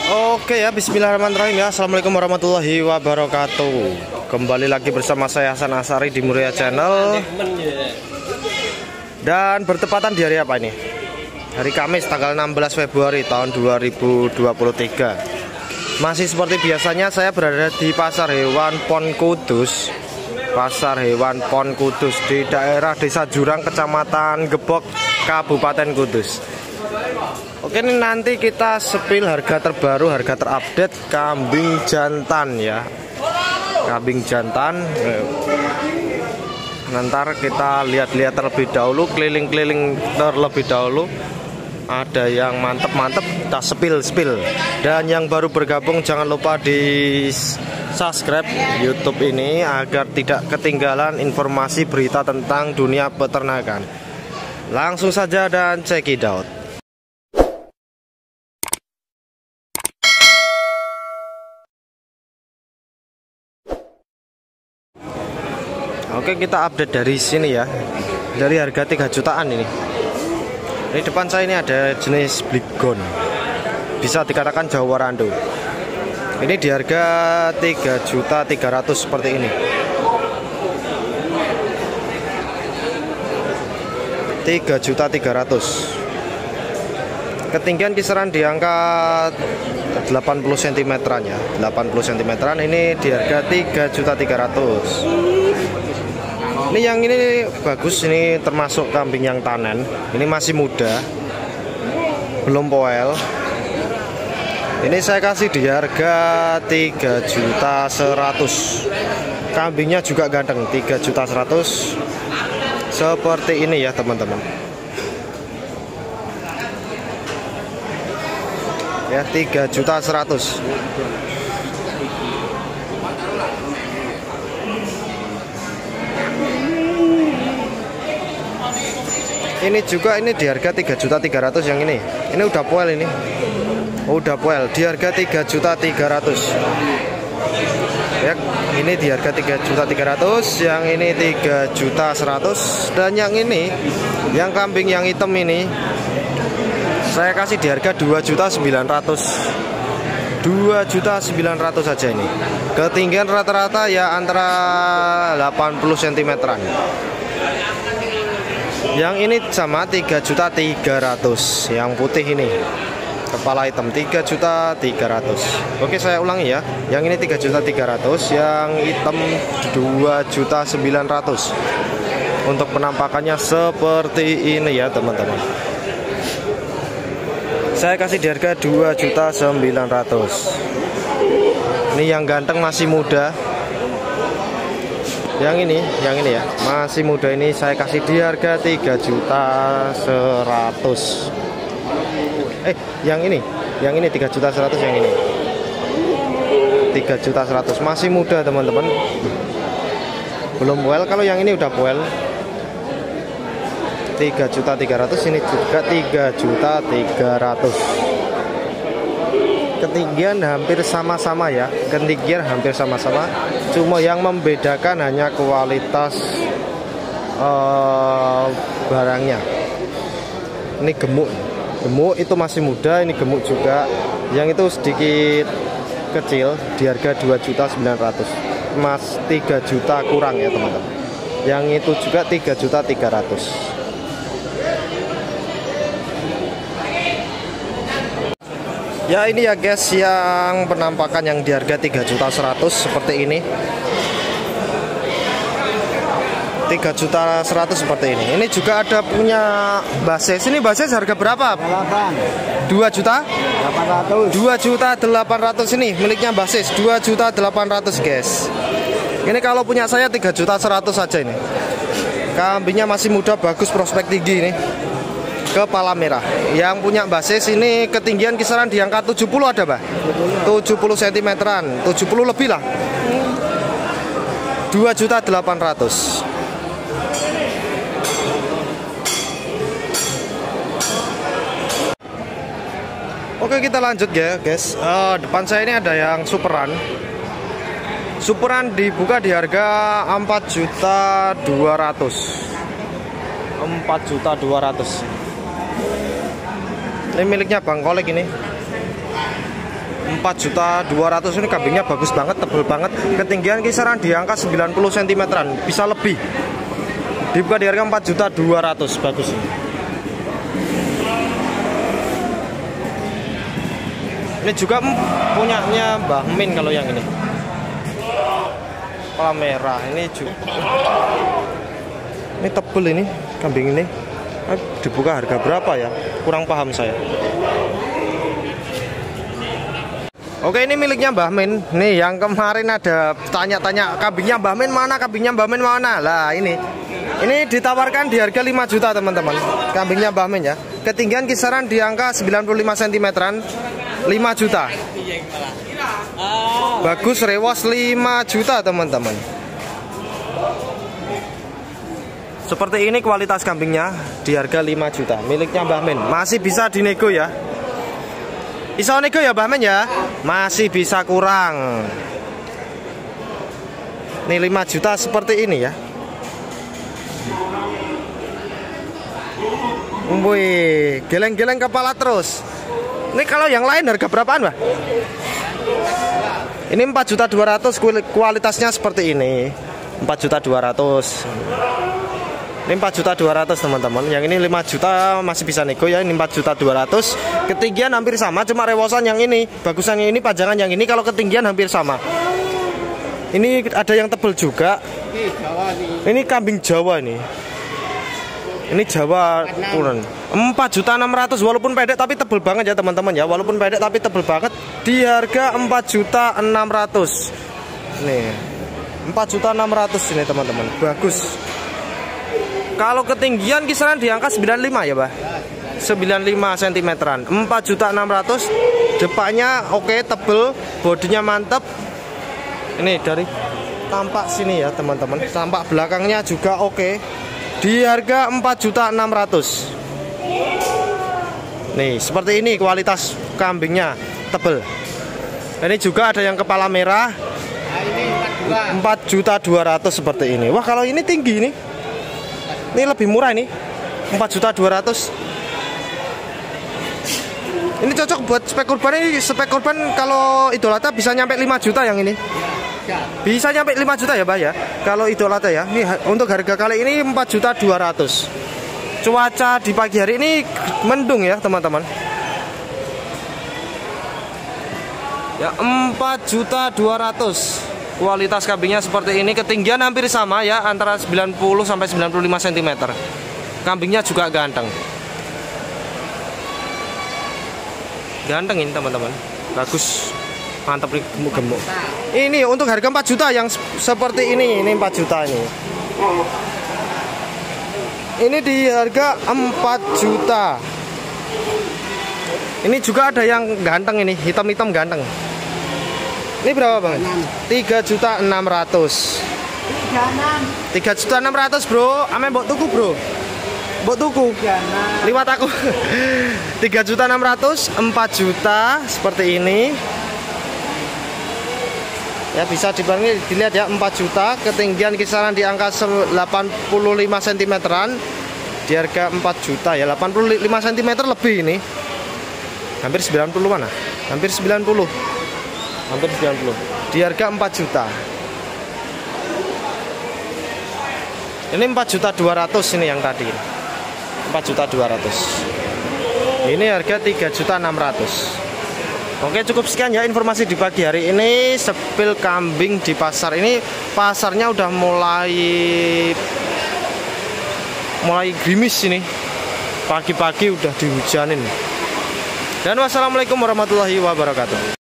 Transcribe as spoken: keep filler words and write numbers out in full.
Oke ya, bismillahirrahmanirrahim ya. Assalamualaikum warahmatullahi wabarakatuh. Kembali lagi bersama saya Hasan Asari di Muria Channel. Dan bertepatan di hari apa ini? Hari Kamis tanggal enam belas Februari tahun dua ribu dua puluh tiga. Masih seperti biasanya saya berada di Pasar Hewan Pon Kudus. Pasar Hewan Pon Kudus di daerah Desa Jurang, Kecamatan Gebok, Kabupaten Kudus. Oke, ini nanti kita sepil harga terbaru, harga terupdate kambing jantan ya. Kambing jantan. Nanti kita lihat-lihat terlebih dahulu, keliling-keliling terlebih dahulu. Ada yang mantep-mantep, kita sepil-sepil. Dan yang baru bergabung jangan lupa di subscribe YouTube ini agar tidak ketinggalan informasi berita tentang dunia peternakan. Langsung saja dan check it out. Oke, kita update dari sini ya. Dari harga tiga jutaan ini. Di depan saya ini ada jenis Bligon. Bisa dikatakan Jawa Rando. Ini di harga tiga juta tiga ratus seperti ini. tiga juta tiga ratus. Ketinggian kisaran di angka delapan puluh sentimeteran ya. delapan puluh sentimeteran ini di harga tiga juta tiga ratus. Ini yang ini bagus, ini termasuk kambing yang tanen. Ini masih muda, belum poel. Ini saya kasih di harga tiga juta seratus. Kambingnya juga ganteng, tiga juta seratus. Seperti ini ya teman-teman. Ya, tiga juta seratus. Ini juga ini di harga tiga juta tiga ratus yang ini. Ini udah poel ini. Udah poel di harga tiga juta tiga ratus. Ya, ini di harga tiga juta tiga ratus, yang ini tiga juta seratus, dan yang ini yang kambing yang hitam ini saya kasih di harga dua juta sembilan ratus. dua juta sembilan ratus saja ini. Ketinggian rata-rata ya antara delapan puluh sentimeteran. Yang ini sama tiga juta tiga ratus. Yang putih ini kepala hitam tiga juta tiga ratus. Oke, saya ulangi ya. Yang ini tiga juta tiga ratus, yang hitam dua juta sembilan ratus. Untuk penampakannya seperti ini ya teman-teman. Saya kasih di harga dua juta sembilan ratus. Ini yang ganteng masih muda. Yang ini, yang ini ya, masih muda ini saya kasih di harga tiga juta seratus. Eh, yang ini, yang ini tiga juta seratus, yang ini tiga juta seratus, masih muda teman-teman. Belum poel, kalau yang ini udah poel. tiga juta tiga ratus, ini juga tiga juta tiga ratus. Ketinggian hampir sama-sama ya, ketinggian hampir sama-sama, cuma yang membedakan hanya kualitas uh, barangnya. Ini gemuk, gemuk itu masih muda, ini gemuk juga. Yang itu sedikit kecil di harga dua juta sembilan ratus, mas tiga juta kurang ya teman-teman. Yang itu juga tiga juta tiga ratus. Ya, ini ya guys, yang penampakan yang di harga tiga juta seratus seperti ini. tiga juta seratus seperti ini. Ini juga ada punya basis. Ini basis harga berapa? dua juta delapan ratus. dua juta delapan ratus ini miliknya basis dua juta delapan ratus guys. Ini kalau punya saya tiga juta seratus saja ini. Kambingnya masih muda, bagus, prospek tinggi ini. Kepala merah. Yang punya basis ini ketinggian kisaran di angka tujuh puluh ada, Pak? tujuh puluh sentimeteran, tujuh puluh lebih lah. dua juta delapan ratus. Oke, kita lanjut ya, guys. Uh, depan saya ini ada yang superan. Superan dibuka di harga empat juta dua ratus. empat juta dua ratus. Ini miliknya Bang Kolek ini. empat juta dua ratus ini kambingnya bagus banget, tebel banget. Ketinggian kisaran di angka sembilan puluh sentimeteran, bisa lebih. Dibuka di harga empat juta dua ratus, bagus ini. Ini juga punyanya Mbah Min kalau yang ini. Kepala merah ini juga. Ini tebel ini kambing ini. Nah, dibuka harga berapa ya? Kurang paham saya. Oke, ini miliknya Mbah Min. Nih yang kemarin ada tanya-tanya kambingnya Mbah Min mana, kambingnya Mbah Min mana. Lah ini. Ini ditawarkan di harga lima juta teman-teman. Kambingnya Mbah Min ya. Ketinggian kisaran di angka sembilan puluh lima sentimeteran, lima juta. Bagus rewas lima juta teman-teman. Seperti ini kualitas kambingnya di harga lima juta. Miliknya Mbah Min. Masih bisa dinego ya. Iso nego ya Mbah Min ya. Masih bisa kurang. Nih lima juta seperti ini ya. Wih, geleng-geleng kepala terus. Ini kalau yang lain harga berapaan, Mbah? Ini empat juta dua ratus, kualitasnya seperti ini. empat juta dua ratus. Ini empat juta dua ratus teman-teman. Yang ini lima juta masih bisa nego ya. Ini empat juta dua ratus. Ketinggian hampir sama, cuma rewosan yang ini. Bagusan yang ini, panjangan yang ini. Kalau ketinggian hampir sama. Ini ada yang tebel juga. Ini kambing Jawa nih. Ini Jawa turun empat juta enam ratus, walaupun pendek tapi tebel banget ya teman-teman ya. Walaupun pendek tapi tebel banget di harga empat juta enam ratus. Nih. empat juta enam ratus ini teman-teman. Bagus. Kalau ketinggian kisaran di angka sembilan puluh lima ya, Bah. sembilan puluh lima sentimeteran. empat juta enam ratus. Depannya oke, okay, tebel, bodinya mantap. Ini dari tampak sini ya, teman-teman. Tampak belakangnya juga oke. Okay. Di harga empat juta enam ratus. Nih, seperti ini kualitas kambingnya, tebel. Ini juga ada yang kepala merah. empat juta dua ratus seperti ini. Wah, kalau ini tinggi nih. Ini lebih murah ini. empat juta dua ratus. Ini cocok buat spek kurban. Ini spek kurban kalau idolata bisa nyampe lima juta yang ini. Bisa nyampe lima juta ya, Mbak ya. Kalau idolata ya. Ini untuk harga kali ini empat juta dua ratus. Cuaca di pagi hari ini mendung ya, teman-teman. Ya, empat juta dua ratus. Kualitas kambingnya seperti ini, ketinggian hampir sama ya, antara sembilan puluh sampai sembilan puluh lima sentimeter. Kambingnya juga ganteng. Ganteng ini, teman-teman. Bagus. Mantap nih, gemuk-gemuk. Ini untuk harga empat juta yang seperti ini, ini empat juta ini. Ini di harga empat juta. Ini juga ada yang ganteng ini, hitam-hitam ganteng. Ini berapa Bang? tiga juta enam ratus. tiga juta enam ratus, Bro. Ame mbok tuku, Bro. Mbok tuku. Liwat aku. tiga juta enam ratus, empat juta seperti ini. Ya, bisa dibanding dilihat ya, empat juta, ketinggian kisaran di angka delapan puluh lima sentimeteran. Di harga empat juta ya, delapan puluh lima sentimeter lebih ini. Hampir sembilan puluh mana? Hampir sembilan puluh. Hampir sembilan puluh. Di harga empat juta. Ini empat juta dua ratus ini yang tadi. empat juta dua ratus. Ini harga tiga juta enam ratus. Oke, cukup sekian ya informasi di pagi hari ini. Sepil kambing di pasar ini. Pasarnya udah mulai Mulai gerimis ini. Pagi-pagi udah dihujanin. Dan wassalamualaikum warahmatullahi wabarakatuh.